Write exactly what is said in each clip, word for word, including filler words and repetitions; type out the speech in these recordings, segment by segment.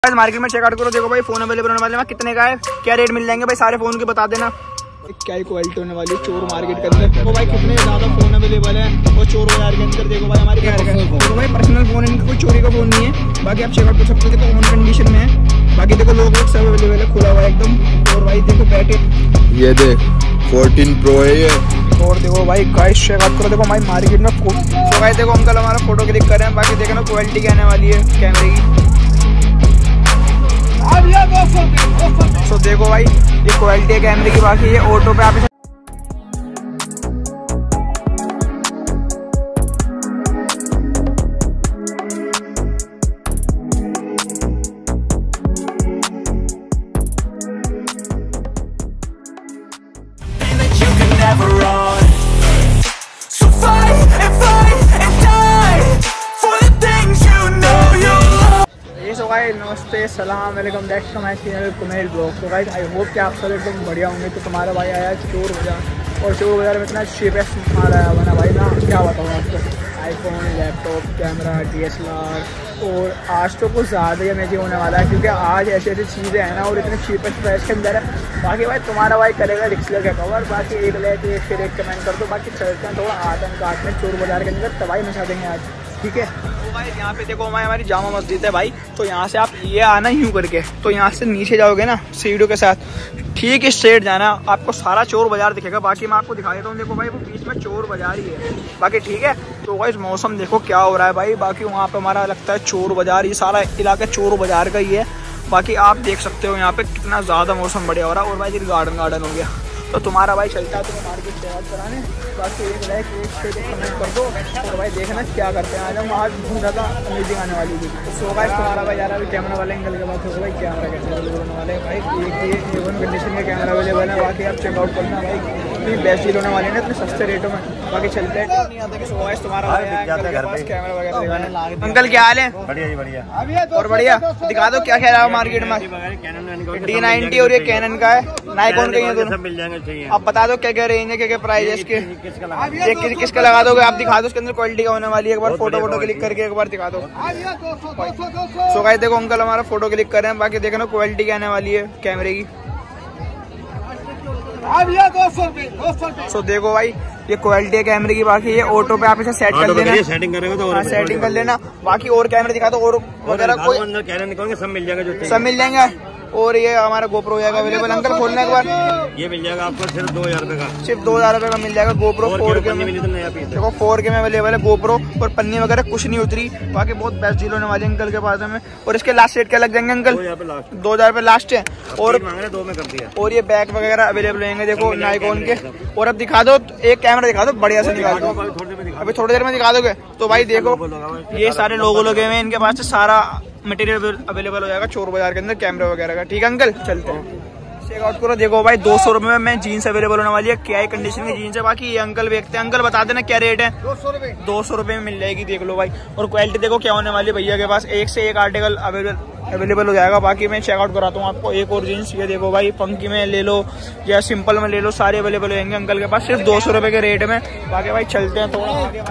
Market में checkout करो, देखो भाई फोन अवेलेबल होने वाले हैं, कितने का है, क्या रेट मिल जाएंगे भाई, सारे फोन के बता देना। क्या ही क्वालिटी होने वाली है चोर मार्केट के अंदर। देखो भाई कितने ज्यादा फोन अवेलेबल है और चोर बाजार के अंदर। देखो भाई हमारे क्या देखो भाई पर्सनल फोन है, कोई चोरी का फोन नहीं है। बाकी आप चेकआउट कर सकते हो, देखो ऑन कंडीशन में है। बाकी देखो लोग सब अवेलेबल है, खुला हुआ एकदम। और भाई देखो बैठे, ये देख फोर्टीन प्रो है ये। और देखो भाई गाइस चेकआउट करो, देखो भाई मार्केट में तो भाई देखो अंकल हमारा फोटो क्लिक कर रहे हैं। बाकी देखो ना क्वालिटी क्या आने वाली है कैमरे की। तो देखो भाई ये क्वालिटी है कैमरे की। बाकी ये ऑटो पे आप नमस्ते सलाम वालेकुम, back to my channel Kumail blog. तो गाइस आई होप कि आप सब एकदम बढ़िया होंगे। तो तुम्हारा भाई आया चोर बाजार, और चोर बाजार में इतना चीपेस्ट माल आया हुआ ना भाई ना, क्या बताऊँ आपको। IPhone, laptop, camera, D S L R, और आज तो कुछ ज़्यादा ही अमेजिंग होने वाला है, क्योंकि आज ऐसी ऐसी चीज़ें हैं ना और इतने चीपेस्ट प्राइस के अंदर है। बाकी भाई तुम्हारा भाई करेगा रिक्सलर का कवर। बाकी एक लाइक एक फिर एक कमेंट कर दो। बाकी चलते हैं थोड़ा आतंक काट में चोर बाजार के अंदर, तबाही मचा देंगे आज, ठीक है। तो भाई यहाँ पे देखो हमारी हमारी जामा मस्जिद है भाई। तो यहाँ से आप ये आना यूँ करके, तो यहाँ से नीचे जाओगे ना सीढ़ियों के साथ, ठीक स्ट्रेट जाना, आपको सारा चोर बाजार दिखेगा। बाकी मैं आपको दिखा देता हूँ, देखो भाई वो बीच में चोर बाजार ही है। बाकी ठीक है। तो भाई मौसम देखो क्या हो रहा है भाई। बाकी वहाँ पे हमारा लगता है चोर बाजार, ये सारा इलाका चोर बाजार का ही है। बाकी आप देख सकते हो यहाँ पे कितना ज़्यादा मौसम बढ़िया हो रहा है। और भाई गार्डन गार्डन हो गया। तो तुम्हारा भाई चलता है तुम्हें मार्केट चेकआउट कराने। बाकी एक लाइक एक से कमेंट कर दो। और भाई देखना क्या करते हैं आज हम। आज बहुत ज़्यादा अमेजिंग आने वाली थी। सो भाई तुम्हारा भाई जा रहा है कैमरा वाले एंगल के बाद। भाई कैमरा कैसे अवेलेबल होने वाले हैं भाई, एक ये ए वन कंडीशन का कैमरा अवेलेबल है। बाकी आप चेकआउट करना भाई, इतनी बेस्ट डील होने वाली है ना इतने सस्ते रेटों में। बाकी चलते हैं तुम्हारा भाई कैमरा वगैरह दिखाने। अंकल क्या हाल है? बढ़िया जी बढ़िया। और बढ़िया दिखा दो क्या कह रहा है मार्केट में। डी नाइनटी और ये कैनन का है, नाइकॉन का ही है दोनों। मिल जाएंगे चाहिए। आप बता दो क्या क्या रेंज है, क्या क्या प्राइस है इसके, किस, किसका लगा दोगे आप, दिखा दो उसके अंदर क्वालिटी का होने वाली है। एक बार फोटो वोटो क्लिक करके एक बार दिखा दो। सो गाइस देखो अंकल हमारा फोटो क्लिक कर रहे हैं। बाकी देखना क्वालिटी क्या आने वाली है कैमरे की। सो देखो भाई ये क्वालिटी है कैमरे की। बाकी ये ऑटो पे आप इसे सेट कर लेना, सेटिंग करेंगे तो और सेटिंग कर लेना। बाकी और कैमरे दिखा दो और वगैरह कोई सब मिल जाएगा, जो सब मिल जाएंगे। और ये हमारा गोप्रो हो जाएगा अवेलेबल। अंकल खोलने के बाद ये मिल जाएगा आपको सिर्फ दो हजार रुपए का, सिर्फ दो हजार रुपए का मिल जाएगा गोप्रो फोर के में। देखो फोर के में अवेलेबल है गोप्रो, और पन्नी वगैरह कुछ नहीं उतरी। बाकी बहुत बेस्ट डील होने वाली है अंकल के पास में। और इसके लास्ट रेट क्या लग जाएंगे अंकल? दो हजार रुपए लास्ट है। और दो में कर दिया। और ये बैग वगैरह अवेलेबल होंगे देखो नाइकॉन के। और अब दिखा दो एक कैमरा दिखा दो बढ़िया से निकाल दो, अभी थोड़ी देर में दिखा दोगे। तो भाई देखो ये सारे लोगो लगे हुए हैं इनके पास से, सारा मटेरियल अवेलेबल हो जाएगा चोर बाजार के अंदर कैमरे वगैरह का, ठीक है अंकल। चलते हैं चेकआउट करो। देखो भाई दो सौ रुपए में जीन्स अवेलेबल होने वाली है, क्या ही कंडीशन की जीन्स है। बाकी ये अंकल देखते हैं, अंकल बता देना क्या रेट है। दो सौ रुपए दो सौ रुपए में मिल जाएगी, देख लो भाई। और क्वालिटी देखो क्या होने वाली है भैया के पास, एक से एक आर्टिकल अवेलेबल अवेलेबल हो जाएगा। बाकी मैं चेकआउट कराता हूँ आपको एक और जीन्स। ये देखो भाई फंकी में ले लो या सिंपल में ले लो, सारे अवेलेबल होंगे अंकल के पास सिर्फ दो सौ रुपए के रेट में। बाकी भाई चलते हैं थोड़ा आगे,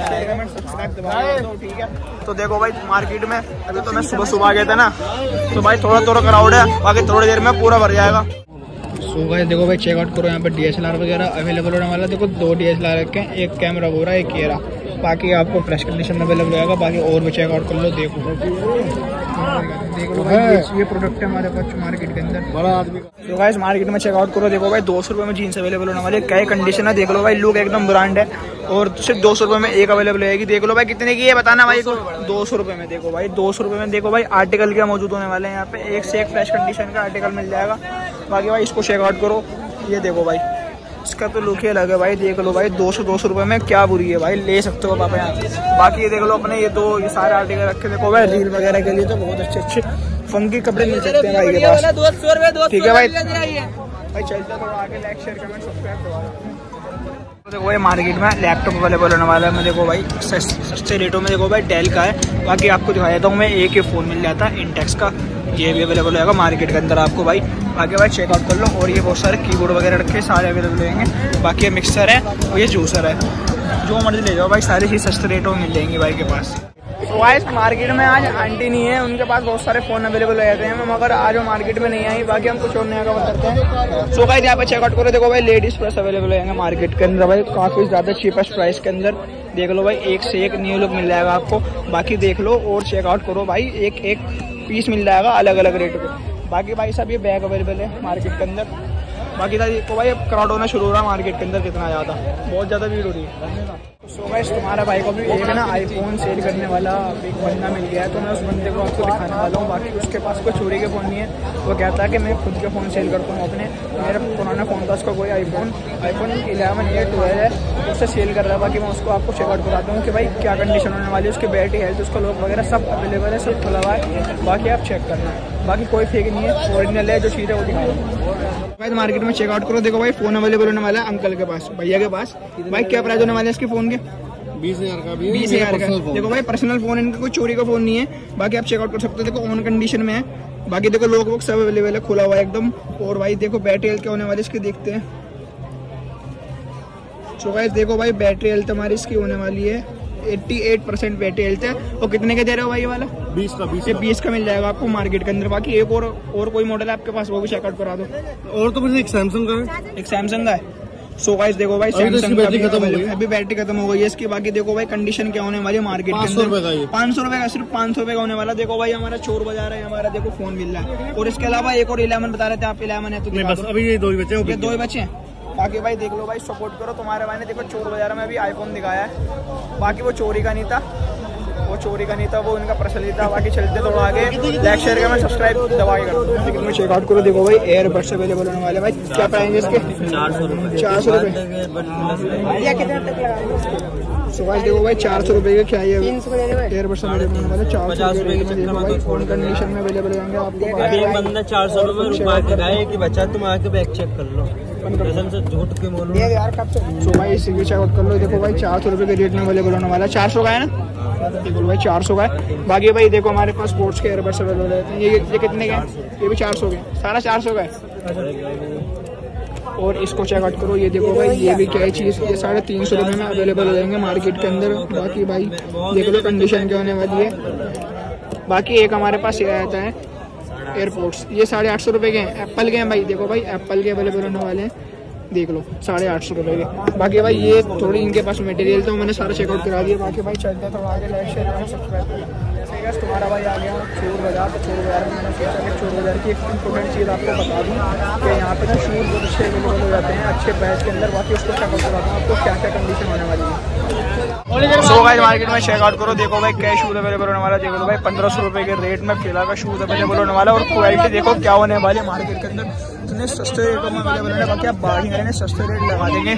ठीक है। तो देखो भाई मार्केट में अभी तो मैं सुबह सुबह गया था ना, तो भाई थोड़ा थोड़ा क्राउड है। बाकी थोड़ी देर में पूरा भर जाएगा। सो गाइस देखो भाई चेकआउट करो, यहाँ पर डी एस एल आर वगैरह अवेलेबल होने वाला है। देखो दो डी एस एल आर रखे हैं, एक कैमरा हो रहा है, एक ये रहा। बाकी आपको फ्रेश कंडीशन में अवेलेबल होगा। बाकी और भी चेकआउट कर लो, देखो देख लो भाई ये प्रोडक्ट है हमारे पास मार्केट के अंदर बड़ा आदमी। तो गाइस मार्केट में चेकआउट करो, देखो भाई दो सौ रुपये में जीन्स अवेलेबल होने वाली है। क्या कंडीशन है देख लो भाई, लुक एकदम ब्रांड है। और सिर्फ दो सौ रुपये में एक अवेलेबल होगी। देख लो भाई कितने की है बताना भाई को। दो सौ रुपये में देखो भाई, दो सौ रुपये में देखो भाई आर्टिकल क्या मौजूद होने वाले हैं यहाँ पे, एक से एक फ्रेश कंडीशन का आर्टिकल मिल जाएगा। बाकी भाई इसको चेकआउट करो, ये देखो भाई इसका तो लुक ही अलग है भाई। देख लो भाई दो सौ दो सौ रुपये में क्या बुरी है भाई, ले सकते हो आप यहाँ से। बाकी ये देख लो अपने ये दो ये सारे आर्टिकल रखे देखो भाई, रील वगैरह के लिए तो बहुत अच्छे अच्छे फंकी कपड़े मिल सकते हैं भाई के पास, ठीक है भाई। भाई चलते थोड़ा आगे, लाइक शेयर कमेंट सब्सक्राइब करवा। देखो भाई मार्केट में लैपटॉप अवेलेबल होने वाला है। मैं देखो भाई सस्ते रेटों में देखो भाई डेल का है। बाकी आपको दिखा देता हूँ मैं, एक ही फ़ोन मिल जाता है इंटेक्स का, ये भी अवेलेबल होगा मार्केट के अंदर आपको भाई। बाकी भाई चेकआउट कर लो। और ये बहुत सारे कीबोर्ड वगैरह रखे सारे अवेलेबल होंगे। बाकी ये मिक्सर है और ये जूसर है, जो मर्जी ले जाओ भाई, सारी चीज़ सस्ते रेटों में मिल जाएंगी भाई के पास। तो गाइस मार्केट में आज आंटी नहीं है, उनके पास बहुत सारे फोन अवेलेबल हो जाते हैं, मगर आज वो मार्केट में नहीं आई। बाकी हम कुछ और नया कवर करते हैं। सो गाइस यहाँ पे चेकआउट करो, देखो भाई लेडीज पर्स अवेलेबल हो मार्केट के अंदर भाई, काफी ज्यादा चीपेस्ट प्राइस के अंदर। देख लो भाई, एक से एक न्यू लुक मिल जाएगा आपको। बाकी देख लो और चेकआउट करो भाई, एक एक पीस मिल जाएगा अलग अलग रेट पे। बाकी भाई सब ये बैग अवेलेबल है मार्केट के अंदर। बाकी देखो भाई अब क्राउड होना शुरू हो रहा है मार्केट के अंदर, कितना ज़्यादा, बहुत ज़्यादा भीड़ हो रही है। सो गाइस तुम्हारा भाई को भी एक ना आईफोन सेल करने वाला एक बंदा मिल गया है, तो मैं उस बंदे को आपको दिखाने वाला हूँ। बाकी उसके पास कोई चोरी के फ़ोन नहीं है, वो कहता है कि मैं खुद के फ़ोन सेल करता हूँ अपने। मेरा पुराना फ़ोन था, उसका कोई आईफोन आईफोन इलेवन या ट्वेल्व है, उससे सेल कर रहा है। बाकी मैं उसको आपको चेकआउट कराता हूँ कि भाई क्या कंडीशन होने वाली है, उसकी बैटरी हेल्थ, उसका लॉक वगैरह सब अवेलेबल है, सब खुला हुआ है। बाकी आप चेक करना, बाकी कोई फेक नहीं है, ओरिजिनल है, जो चीज़ है वो दिखाएगा। मार्केट में चेकआउट करो, देखो भाई फोन अवेलेबल होने वाला है अंकल के पास, भैया के पास। भाई क्या प्राइस होने वाले हैं इसके फोन के? बीस हजार का भी, बीस हजार का। देखो भाई पर्सनल फोन, इनका कोई चोरी का फोन नहीं है। बाकी आप चेकआउट कर सकते हो, देखो ऑन कंडीशन में है। बाकी देखो लॉक वॉक सब अवेलेबल है, खुला हुआ है एकदम। और भाई देखो बैटरी हेल्थ क्या होने वाली इसकी, देखते हैं। सो गाइस देखो भाई बैटरी हेल्थ हमारी इसकी होने वाली है अट्ठासी परसेंट बैटरी हेल्थ है। और कितने के दे रहे हो भाई ये वाला? बीस का बीस ये बीस का मिल जाएगा आपको मार्केट के अंदर। बाकी एक और और कोई मॉडल है आपके पास, वो भी चेकआउट करा दो। और तो बस एक सैमसंग का है, एक सैमसंग का है। सो गाइस देखो भाई सैमसंग का खत्म हो गई, अभी बैटरी खत्म हो गई है इसकी। बाकी देखो भाई कंडीशन क्या होने वाली है मार्केट के अंदर, पाँच सौ रुपए का, सिर्फ पाँच सौ रुपए का होने वाला। देखो भाई हमारा चोर बाजार है, हमारा देखो फोन मिल रहा है। और इसके अलावा एक और इलेवन बता रहे थे आप, इलेवन है तो नहीं, बस अभी ये दो ही बचे हैं, ये दो ही बचे हैं। बाकी भाई देख लो भाई, सपोर्ट करो। तुम्हारे भाई ने देखो चोर बाजार में अभी आईफोन दिखाया है, बाकी वो चोरी का नहीं था, वो चोरी का नहीं था, वो उनका पर्सनली था। बाकी चलते थोड़ा आगे, लाइक शेयर करना, सब्सक्राइब दबा के करो। लेकिन मैं चेकआउट करो, देखो भाई एयरबड्स अवेलेबल होने वाले। भाई क्या प्राइस है इसके? चार सौ रुपये चार सौ रुपये सो गाइस देखो भाई चार सौ रुपये के क्या है एयरबड्स अवेलेबल होने वाले, चार सौ रुपये फोन कंडीशन में अवेलेबल होंगे आपको। अभी एक बंदा चार सौ रुपये की बचा, तुम आके बैग चेक कर लो, झूठ के बोलो यार। सो भाई इसी को चेकआउट कर लो, देखो भाई चार सौ रुपये के रेट में अवेलेबल होने वाला है। चार सौ का है ना, देखो भाई चार सौ का है। बाकी भाई देखो हमारे पास स्पोर्ट्स के एयरबड्स अवेलेबल है, ये ये कितने के हैं? ये भी चार सौ के, सारा चार सौ का है। और इसको चेकआउट करो, ये देखो भाई ये भी क्या है चीज़, ये साढ़े तीन सौ रुपये में अवेलेबल हो जाएंगे मार्केट के अंदर। बाकी भाई देख लो कंडीशन क्या होने वाली है। बाकी एक हमारे पास ये आता है एयरपोर्ट्स, ये साढ़े आठ सौ रुपये के हैं, एप्पल के हैं भाई। देखो भाई एप्पल के अवेलेबल होने वाले हैं, देख लो साढ़े आठ सौ रुपये के। बाकी भाई ये थोड़ी इनके पास मटेरियल तो मैंने सारा चेकआउट करा दिया। बाकी भाई चलते हैं थोड़ा आगे, लाइक शेयर करना, सब्सक्राइब करना। तुम्हारा भाई आ गया चोर बाजार। तो चोर बाजार में मैंने सोचा कि चोर बाजार की एक इंपॉर्टेंट चीज़ आपको बता दूँ कि यहाँ पे ना शूज़ बहुत अच्छे अवेलेबल हो जाते हैं अच्छे प्राइस के अंदर। बाकी उसको चेकआउट कराता हूँ आपको क्या क्या कंडीशन होने वाली है। सो गाइस मार्केट में चेकआउट करो, देखो भाई क्या शूज़ अवेलेबल होने वाला है। देखो भाई पंद्रह सौ रुपये के रेट में फिलहाल का शूज़ अवेलेबल होने वाला है। और क्वालिटी देखो क्या होने वाली है मार्केट के अंदर, इतने सस्ते रेटों में अवेलेबल है। बाकी आप बाहर ही सस्ते रेट लगा देंगे।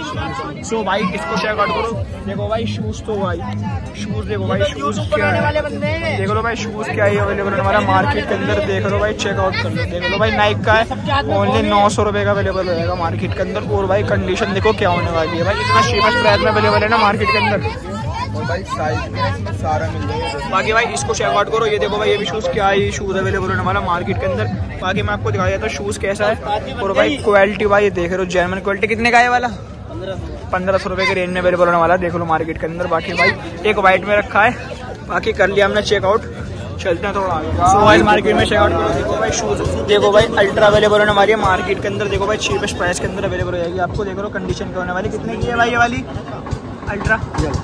सो भाई इसको चेकआउट करो, देखो भाई शूज़ तो भाई शूज़ देखो भाई शूज़ क्या है, देख लो भाई शूज़ क्या है अवेलेबल होने वाला मार्केट के अंदर। देख लो भाई चेकआउट कर लो, देख लो भाई नाइक का है, ओनली नौ सौ रुपये का अवेलेबल हो जाएगा मार्केट के अंदर। और भाई कंडीशन देखो क्या होने वाली है भाई, इतना चीपेस्ट प्राइस में अवेलेबल है ना मार्केट के अंदर। और भाई साइज में सारा मिल जाएगा। बाकी भाई इसको चेकआउट करो, ये देखो भाई ये भी शूज़ क्या है, शूज़ अवेलेबल होने वाला मार्केट के अंदर। बाकी मैं आपको दिखाया था शूज़ कैसा है। और भाई क्वालिटी भाई देख रहे हो, जेन्युइन क्वालिटी। कितने का है वाला? पंद्रह सौ रुपये के रेंज में अवेलेबल होने वाला, देख लो मार्केट के अंदर। बाकी भाई एक वाइट में रखा है, बाकी कर लिया हमने चेकआउट, चलते हैं थोड़ा आगे। सो भाई मार्केट में चेकआउट करो, देखो भाई शूज़ देखो भाई अल्ट्रा अवेलेबल होने वाली है मार्केट के अंदर। देखो भाई चीपेस्ट प्राइस के अंदर अवेलेबल हो जाएगी आपको। देखो कंडीशन क्या होने वाली, कितने की है भाई ये वाली अल्ट्रा?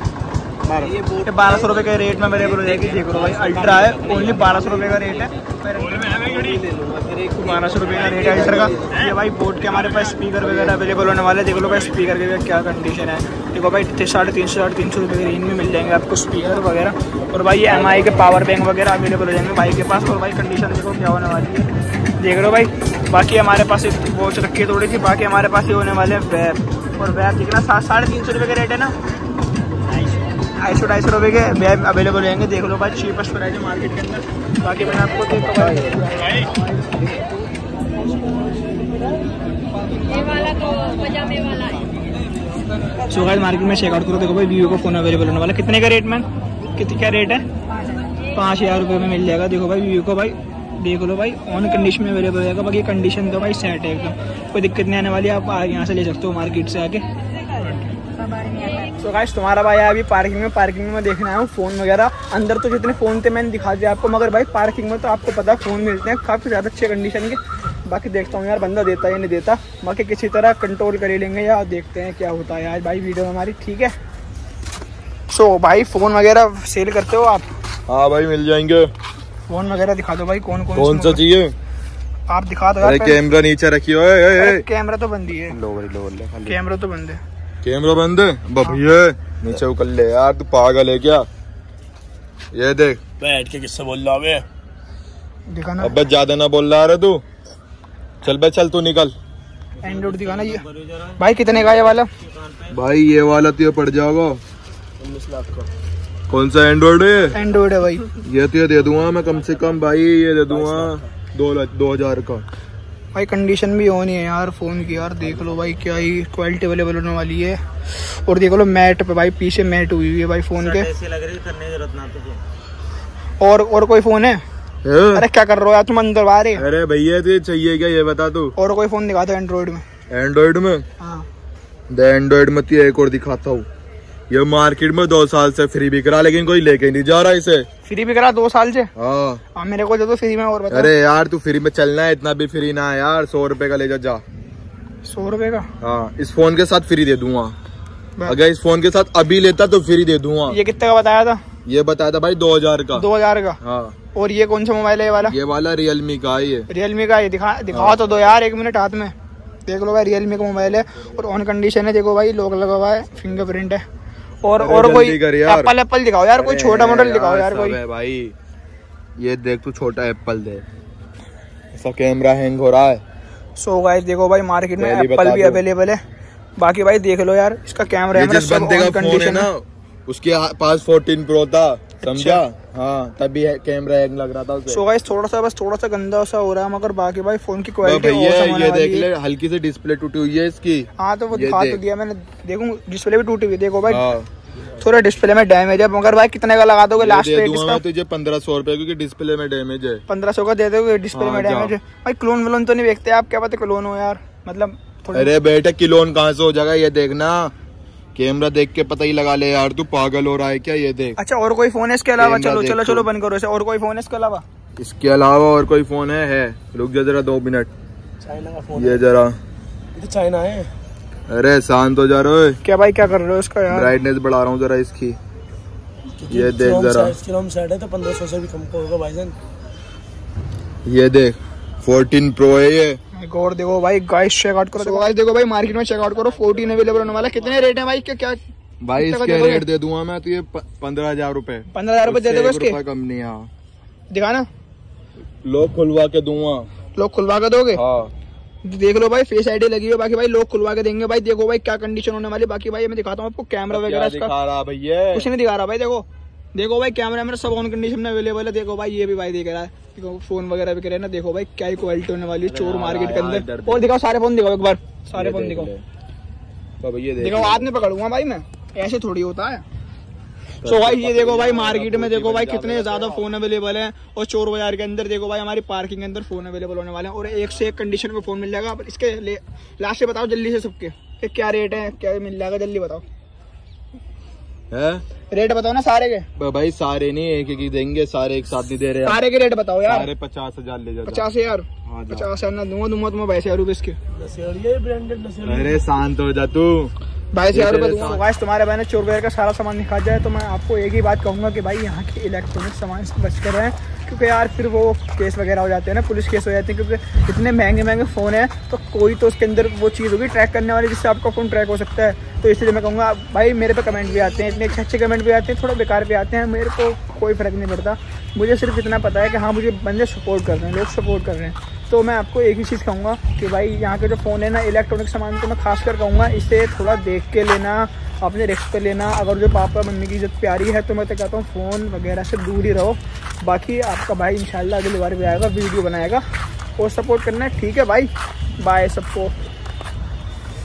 ये बारह सौ रुपये के रेट में अवेलेबल हो जाएगी। देख लो भाई अल्ट्रा है, ओनली बारह सौ रुपये का रेट है, बारह सौ रुपये का रेट है अल्ट्रा का। ये भाई बोट के हमारे पास स्पीकर वगैरह अवेलेबल होने वाले हैं। देख लो भाई स्पीकर के क्या कंडीशन है। देखो भाई साढ़े तीन सौ साढ़े तीन सौ रुपये के रेंज में मिल जाएंगे आपको स्पीकर वगैरह। और भाई ये एम आई के पावर बैंक वगैरह अवेलेबल हो जाएंगे भाई के पास। और भाई कंडीशन देखो क्या होने वाली है, देख लो भाई। बाकी हमारे पास एक वॉच रखी है थोड़ी सी, बाकी हमारे पास ये होने वाले हैं वेब। और वेब देखना साढ़े तीन सौ रुपये का रेट है ना, ढाई सौ ढाई सौ रुपये के वेब अवेलेबल रहेंगे। देख लो भाई चीपेस्ट प्राइस है मार्केट के अंदर। बाकी मैंने आपको ये वाला तो पजामे वाला है। सो गाइस मार्केट में चेकआउट करो, देखो भाई वीवो का फोन अवेलेबल होने वाला। कितने का रेट में, कितने क्या रेट है? पाँच हज़ार रुपये में मिल जाएगा। देखो भाई वीवो को भाई देख लो भाई ऑन कंडीशन में अवेलेबल रहेगा। बाकी कंडीशन तो भाई सेट है एकदम, कोई दिक्कत नहीं आने वाली है। आप यहाँ से ले सकते हो मार्केट से आके। तो गाइस तुम्हारा भाई अभी पार्किंग में पार्किंग में देखना है फ़ोन वगैरह। अंदर तो जितने फ़ोन थे मैंने दिखा दिया आपको, मगर भाई पार्किंग में तो आपको पता है फ़ोन मिलते हैं काफ़ी ज़्यादा अच्छे कंडीशन के। बाकी देखता हूँ यार बंदा देता है या नहीं देता, बाकी किसी तरह कंट्रोल कर ही लेंगे या देखते हैं क्या होता है यार भाई वीडियो में हमारी, ठीक है। सो so, भाई फ़ोन वगैरह सेल करते हो आप? हाँ भाई मिल जाएंगे। फ़ोन वगैरह दिखा दो भाई, कौन कौन कौन सा चाहिए आप दिखा दो। अरे कैमरा नीचे रखियो। कैमरा तो बंद ही है, लो भाई लो ले खाली कैमरा तो बंद है। कैमरा बंद है भैया, नीचे उकल ले यार, तू पागल है क्या? ये देख बैठ के किससे बोल रहा है? दिखाना। अब ज्यादा ना बोल रहा है तू, चल बे चल तू निकल। एंड्रॉइड दिखाना ये भाई, कितने का ये वाला? भाई ये वाला तो पड़ जाएगा उन्नीस लाख का। कौन सा एंड्रॉइड है? एंड्रॉइड है भाई। ये तो ये दे दूंगा मैं कम से कम भाई, ये दे दूंगा दो दो हजार का। भाई कंडीशन भी होनी है यार फ़ोन की यार, देख लो भाई क्या ही क्वालिटी अवेलेबल होने वाली है। और देख लो मैट पे भाई, पीछे मैट हुई हुई है भाई फ़ोन के। ऐसी लग रही है, करने की जरूरत ना तुझे। और और कोई फ़ोन है? है? अरे क्या कर रहे हो यार तुम अंदर बाहर है? अरे भैया तुझे चाहिए क्या ये बता तू? और कोई फ़ोन दिखा दो एंड्रॉइड में। एंड्रॉइड में? हाँ द एंड्रॉइड में तो एक और दिखाता हूँ। ये मार्केट में दो साल से फ्री बिक रहा, लेकिन कोई लेके नहीं जा रहा इसे। फ्री भी करा दो साल से? हाँ। हाँ मेरे को दे दो फ्री में। और बता। अरे यार तू फ्री में चलना है, इतना भी फ्री ना है यार, सौ रुपए का ले जा जा। सौ रुपए का? हाँ इस फोन के साथ फ्री दे दूंगा, अगर इस फोन के साथ अभी लेता तो फ्री दे दूंगा। ये कितने का बताया था? ये बताया था भाई दो हजार का। दो हजार का? हाँ। और ये कौन सा मोबाइल है ये वाला? ये वाला रियलमी का है। ये रियलमी का? ये दिखा दिखाओ हाँ। तो दो यार, एक मिनट हाथ में देख लो भाई, रियलमी का मोबाइल है और ऑन कंडीशन है। देखो भाई लॉक लगा हुआ है, फिंगरप्रिंट है। और और कोई एप्पल एप्पल दिखाओ यार, कोई छोटा मॉडल दिखाओ यार कोई। भाई ये देख तू छोटा एप्पल दे, ऐसा कैमरा हैंग हो रहा है। सो गाइस देखो भाई मार्केट में एप्पल भी अवेलेबल है। बाकी भाई देख लो यार इसका कैमरा जिस बंदे का फोन है ना उसके पास फोर्टीन प्रो था, समझा? हाँ तभी कैमरा हैंग लग रहा था उसे। सो गाइस थोड़ा सा बस थोड़ा सा गंदा सा हो रहा है, मगर बाकी भाई फोन की क्वालिटी ये देख ले, हल्की सी डिस्प्ले टूटी हुई है इसकी। हाँ तो वो दिखा तो दिया मैंने, देखूं डिस्प्ले भी टूटी हुई। देखो भाई थोड़ा डिस्प्ले में डैमेज है, मगर भाई कितने का लगा दोगे लास्ट रेट इसका? तुझे पंद्रह सौ रुपए, क्योंकि डिस्प्ले में डैमेज है। पंद्रह सौ का दे दोगे? डिस्प्ले में डैमेज है भाई। क्लोन व्लोन तो नहीं बेचते आप? क्या पता क्लोन हो यार, मतलब अरे बेटा क्लोन कहाँ से हो जाएगा? ये देखना, कैमरा देख के पता ही लगा ले यार, तू पागल हो रहा है क्या? ये देख। अच्छा और कोई फोन है इसके अलावा? चलो चलो चलो बंद करो इसे। और कोई फोन है इसके अलावा? इसके अलावा और कोई फोन है? है रुक जा जरा दो मिनट। चाइना का फोन ये जरा, ये चाइना है। अरे शांत हो जा रहे। क्या भाई क्या कर रहे हो इसका यार? ब्राइटनेस बढ़ा रहा हूँ जरा इसकी, ये देख जरा। सेट है तो पंद्रह सौ से भी कम का होगा भाईजान। ये देख फोर्टीन प्रो है ये। और देखो भाई गाइस चेकआउट करो। देखो गाइस देखो भाई मार्केट में चेकआउट करो, फोर्टीन अवेलेबल होने वाला। कितने रेट है भाई? क्या क्या भाई इसके रेट दे दूंगा मैं तो ये पंद्रह हजार रूपए। पंद्रह हजार रूपए दे दोगे इसके? कम नहीं। हाँ दिखाना, लोग खुलवा के दूंगा। लोग खुलवा के दोगे? हाँ देख लो भाई फेस आईडी लगी है, बाकी भाई लोग खुलवा के देंगे भाई। देखो भाई क्या कंडीशन होने वाली। बाकी भाई मैं दिखाता हूँ आपको कैमरा वगैरह इसका। दिखा रहा भैया? कुछ नहीं दिखा रहा भाई। देखो देखो भाई कैमरा मेरा सब ऑन कंडीशन में अवेलेबल है। देखो भाई ये भी भाई देख रहा है, देखो फोन वगैरह भी करे ना। देखो भाई क्या ही क्वालिटी होने वाली है चोर मार्केट के अंदर। और दिखाओ सारे फोन दिखाओ एक बार, सारे फोन दिखाओ। देखो हाथ में पकड़ूंगा भाई मैं, ऐसे थोड़ी होता है। सो भाई ये देखो भाई मार्केट में देखो भाई कितने ज्यादा फोन अवेलेबल हैं। और चोर बाजार के अंदर देखो भाई हमारी पार्किंग के अंदर फोन अवेलेबल होने वाले हैं। और एक से एक कंडीशन में फोन मिल जाएगा। इसके लास्ट से बताओ जल्दी से सबके कि क्या रेट है, क्या मिल जाएगा, जल्दी बताओ। है रेट बताओ ना सारे के। भाई सारे नहीं, एक एक ही देंगे, सारे एक साथ नहीं दे रहे। सारे के रेट बताओ यार। सारे पचास हजार ले जाओ। पचास हजार? पचास हजार ना दूंगा दूंगा तुम्हें बाईस हजार रूपए इसके। अरे शांत हो जा तू। बाईस हजार रूपए दूंगा। तुम्हारे भाई ने चोर वगैरह का सारा सामान दिखा जाए तो मैं आपको एक ही बात कहूंगा कि भाई यहाँ के इलेक्ट्रॉनिक सामान से बच कर रहें, क्योंकि यार फिर वो केस वगैरह हो जाते हैं ना, पुलिस केस हो जाते हैं। क्योंकि इतने महंगे महंगे फ़ोन हैं तो कोई तो उसके अंदर वो चीज़ होगी ट्रैक करने वाली जिससे आपका फ़ोन ट्रैक हो सकता है। तो इसलिए मैं कहूँगा भाई मेरे पे कमेंट भी आते हैं, इतने अच्छे अच्छे कमेंट भी आते हैं, थोड़ा बेकार भी आते हैं, मेरे को कोई फ़र्क नहीं पड़ता। मुझे सिर्फ इतना पता है कि हाँ मुझे बंदे सपोर्ट कर रहे हैं, लोग सपोर्ट कर रहे हैं। तो मैं आपको एक ही चीज़ कहूँगा कि भाई यहाँ के जो फ़ोन है ना इलेक्ट्रॉनिक सामान, तो मैं खासकर कहूँगा इसे थोड़ा देख के लेना, अपने रिस्क पे लेना। अगर जो पापा मम्मी की इज्जत प्यारी है तो मैं तो कहता हूँ फ़ोन वगैरह से दूर ही रहो। बाकी आपका भाई इंशाल्लाह अगली बार भी आएगा, वीडियो बनाएगा और सपोर्ट करना है। ठीक है भाई, बाय सबको।